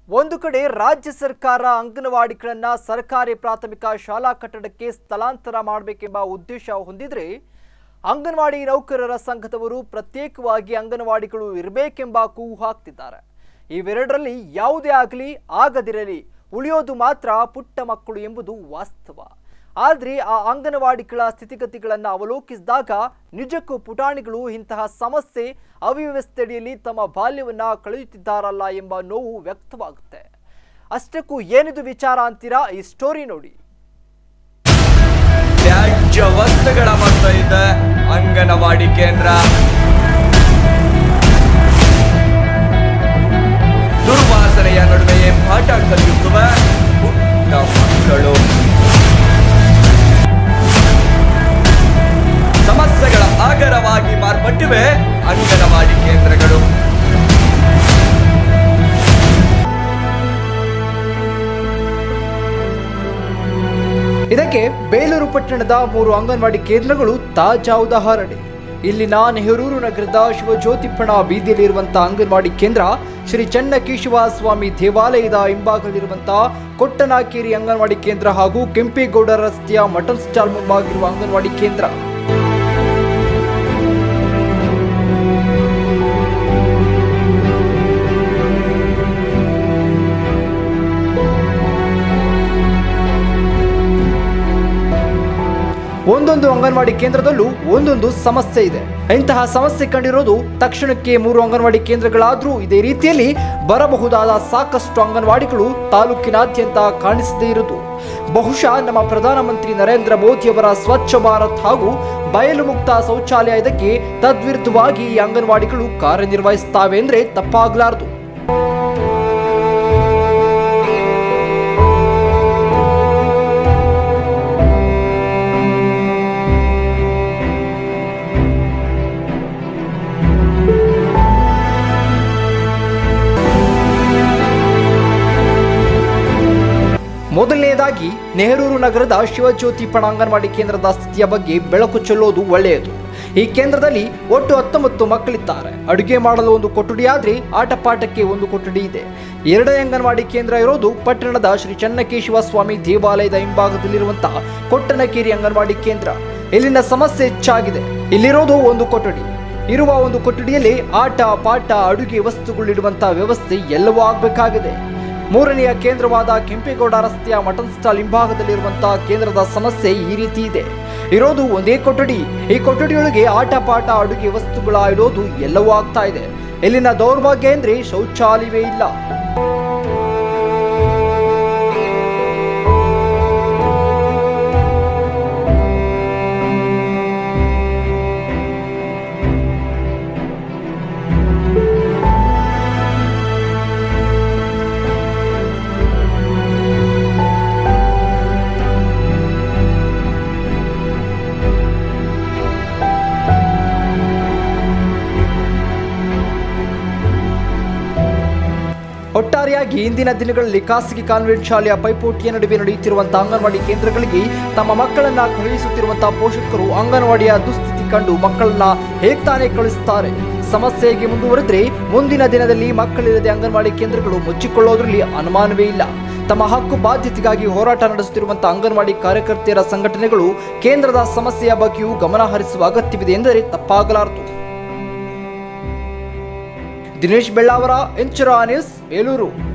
ಒಂದು ಕಡೆ ರಾಜ್ಯ ಸರ್ಕಾರ ಅಂಗನವಾಡಿಗಳನ್ನ ಸರ್ಕಾರಿ ಪ್ರಾಥಮಿಕ ಶಾಲಾ ಕಟ್ಟಡಕ್ಕೆ ಸ್ಥಳಾಂತರ ಮಾಡಬೇಕೆಂಬ ಉದ್ದೇಶ ಹೊಂದಿದ್ರೆ ಅಂಗನವಾಡಿ ನೌಕರರ ಸಂಘದವರು ಪ್ರತ್ಯೇಕವಾಗಿ ಅಂಗನವಾಡಿಗಳು ಇರಬೇಕೆಂಬ ಕೂಗು ಹಾಕ್ತಿದ್ದಾರೆ. ಇವೆರಡರಲ್ಲಿ ಯಾವುದೇ ಆಗಲಿ ಆಗದಿರಲಿ ಉಳಿಯೋದು ಮಾತ್ರ ಪುಟ್ಟ ಮಕ್ಕಳು ಎಂಬುದು ವಾಸ್ತವ. ಆದರೆ ಆ ಅಂಗನವಾಡಿಗಳ ಸ್ಥಿತಿಗತಿಗಳನ್ನು ಅವಲೋಕಿಸಿದಾಗ ನಿಜಕ್ಕೂ ಪುಟಾಣಿಗಳು ಇಂತಹ ಸಮಸ್ಯೆ ಅವ್ಯವಸ್ಥೆಯಲ್ಲಿ ತಮ್ಮ ಬಾಲ್ಯವನ್ನ ಕಳೆಯುತ್ತಿದ್ದಾರಲ್ಲ ಎಂಬ ನೋವು ವ್ಯಕ್ತವಾಗುತ್ತೆ. ಅಷ್ಟಕ್ಕೂ ಏನಿದು ವಿಚಾರ ಅಂತೀರಾ? ಈ ಸ್ಟೋರಿ ನೋಡಿ. ತ್ಯಾಜ್ಯ ವಸ್ತುಗಳ ಮಾಡ್ತಾ ಇದ್ದ ಅಂಗನವಾಡಿ ಕೇಂದ್ರ, ದುರ್ವಾಸನೆಯ ನಡುವೆಯೇ ಪಾಠ ಕಲಿಯುತ್ತವ ಪುಟ್ಟ ಮಕ್ಕಳು, ಸಮಸ್ಯೆಗಳ ಆಗರವಾಗಿ ಮಾರ್ಪಟ್ಟಿವೆ ಅಂಗನವಾಡಿ ಕೇಂದ್ರಗಳು. ಇದಕ್ಕೆ ಬೇಲೂರು ಪಟ್ಟಣದ 3 ಅಂಗನವಾಡಿ ಕೇಂದ್ರಗಳು ತಾಜಾ ಉದಾಹರಣೆ. ಇಲ್ಲಿನ ನೆಹರೂರು ನಗರದ ಶಿವಜ್ಯೋತಿಪ್ಪಣ ಬೀದಿಯಲ್ಲಿರುವಂತಹ ಅಂಗನವಾಡಿ ಕೇಂದ್ರ ಶ್ರೀ ಚನ್ನಕೇಶವ ಸ್ವಾಮಿ ದೇವಾಲಯದ ಹಿಂಭಾಗದಲ್ಲಿರುವಂತಹ ಕೊಟ್ಟನಕೇರಿ ಅಂಗನವಾಡಿ ಕೇಂದ್ರ ಹಾಗೂ ಕೆಂಪೇಗೌಡ ರಸ್ತೆಯ ಮಟನ್ ಸ್ಟಾಲ್ ಮುಂಭಾಗಿರುವ ಅಂಗನವಾಡಿ ಕೇಂದ್ರ. ಒಂದೊಂದು ಅಂಗನವಾಡಿ ಕೇಂದ್ರದಲ್ಲೂ ಒಂದೊಂದು ಸಮಸ್ಯೆ ಇದೆ. ಇಂತಹ ಸಮಸ್ಯೆ ಕಂಡಿರೋದು ತಕ್ಷಣಕ್ಕೆ 3 ಅಂಗನವಾಡಿ ಕೇಂದ್ರಗಳಾದ್ರೂ ಇದೇ ರೀತಿಯಲ್ಲಿ ಬರಬಹುದಾದ ಸಾಕಷ್ಟು ಅಂಗನವಾಡಿಗಳು ತಾಲೂಕಿನಾದ್ಯಂತ ಕಾಣಿಸದೇ ಇರುವುದು ಬಹುಶಃ ನಮ್ಮ ಪ್ರಧಾನಮಂತ್ರಿ ನರೇಂದ್ರ ಮೋದಿಯವರ ಸ್ವಚ್ಛ ಭಾರತ್ ಹಾಗೂ ಬಯಲು ಮುಕ್ತ ಶೌಚಾಲಯ ಇದಕ್ಕೆ ತದ್ವಿರುದ್ಧವಾಗಿ ಈ ಅಂಗನವಾಡಿಗಳು ಕಾರ್ಯನಿರ್ವಹಿಸುತ್ತವೆ ಅಂದ್ರೆ ತಪ್ಪಾಗಲಾರದು. ಮೊದಲನೆಯದಾಗಿ ನೆಹರೂರು ನಗರದ ಶಿವಜ್ಯೋತಿಪ್ಪಣ ಅಂಗನವಾಡಿ ಕೇಂದ್ರದ ಸ್ಥಿತಿಯ ಬಗ್ಗೆ ಬೆಳಕು ಚೆಲ್ಲೋದು ಒಳ್ಳೆಯದು. ಈ ಕೇಂದ್ರದಲ್ಲಿ ಒಟ್ಟು 19 ಮಕ್ಕಳಿದ್ದಾರೆ. ಅಡುಗೆ ಮಾಡಲು ಒಂದು ಕೊಠಡಿ ಆದ್ರೆ ಆಟ ಪಾಠಕ್ಕೆ ಒಂದು ಕೊಠಡಿ ಇದೆ. ಎರಡನೇ ಅಂಗನವಾಡಿ ಕೇಂದ್ರ ಇರೋದು ಪಟ್ಟಣದ ಶ್ರೀ ಚನ್ನಕೇಶವ ಸ್ವಾಮಿ ದೇವಾಲಯದ ಹಿಂಭಾಗದಲ್ಲಿರುವಂತಹ ಕೊಟ್ಟನಕೇರಿ ಅಂಗನವಾಡಿ ಕೇಂದ್ರ. ಇಲ್ಲಿನ ಸಮಸ್ಯೆ ಹೆಚ್ಚಾಗಿದೆ. ಇಲ್ಲಿರೋದು ಒಂದು ಕೊಠಡಿ. ಇರುವ ಒಂದು ಕೊಠಡಿಯಲ್ಲಿ ಆಟ ಪಾಠ ಅಡುಗೆ ವಸ್ತುಗಳಿಡುವಂತಹ ವ್ಯವಸ್ಥೆ ಎಲ್ಲವೂ ಆಗಬೇಕಾಗಿದೆ. ಮೂರನೆಯ ಕೇಂದ್ರವಾದ ಕೆಂಪೇಗೌಡ ರಸ್ತೆಯ ಮಟನ್ ಸ್ಟಾಲ್ ಹಿಂಭಾಗದಲ್ಲಿರುವಂತಹ ಕೇಂದ್ರದ ಸಮಸ್ಯೆ ಈ ರೀತಿ ಇದೆ. ಇರೋದು ಒಂದೇ ಕೊಠಡಿ. ಈ ಕೊಠಡಿಯೊಳಗೆ ಆಟ ಪಾಠ ಅಡುಗೆ ವಸ್ತುಗಳ ಇಡೋದು ಎಲ್ಲವೂ ಆಗ್ತಾ ಇದೆ. ಇಲ್ಲಿನ ದೌರ್ಭಾಗ್ಯ ಅಂದ್ರೆ ಶೌಚಾಲಯವೇ ಇಲ್ಲ. ಒಟ್ಟಾರೆಯಾಗಿ ಇಂದಿನ ದಿನಗಳಲ್ಲಿ ಖಾಸಗಿ ಕಾನ್ವೆಂಟ್ ಶಾಲೆಯ ಪೈಪೋಟಿಯ ನಡುವೆ ನಡೆಯುತ್ತಿರುವಂತಹ ಅಂಗನವಾಡಿ ಕೇಂದ್ರಗಳಿಗೆ ತಮ್ಮ ಮಕ್ಕಳನ್ನ ಕಳುಹಿಸುತ್ತಿರುವಂತಹ ಪೋಷಕರು ಅಂಗನವಾಡಿಯ ದುಸ್ಥಿತಿ ಕಂಡು ಮಕ್ಕಳನ್ನ ಹೇಗೆ ತಾನೇ ಕಳಿಸುತ್ತಾರೆ. ಸಮಸ್ಯೆಗೆ ಮುಂದುವರೆದ್ರೆ ಮುಂದಿನ ದಿನದಲ್ಲಿ ಮಕ್ಕಳಿಲ್ಲದೆ ಅಂಗನವಾಡಿ ಕೇಂದ್ರಗಳು ಮುಚ್ಚಿಕೊಳ್ಳೋದ್ರಲ್ಲಿ ಅನುಮಾನವೇ ಇಲ್ಲ. ತಮ್ಮ ಹಕ್ಕು ಬಾಧ್ಯತೆಗಾಗಿ ಹೋರಾಟ ನಡೆಸುತ್ತಿರುವಂತಹ ಅಂಗನವಾಡಿ ಕಾರ್ಯಕರ್ತೆಯರ ಸಂಘಟನೆಗಳು ಕೇಂದ್ರದ ಸಮಸ್ಯೆಯ ಬಗ್ಗೆಯೂ ಗಮನ ಹರಿಸುವ ಅಗತ್ಯವಿದೆ ಎಂದರೆ ತಪ್ಪಾಗಲಾರದು. ದಿನೇಶ್ ಬೆಳ್ಳಾವರ, ಎಂಚರ ನ್ಯೂಸ್, ಬೇಲೂರು.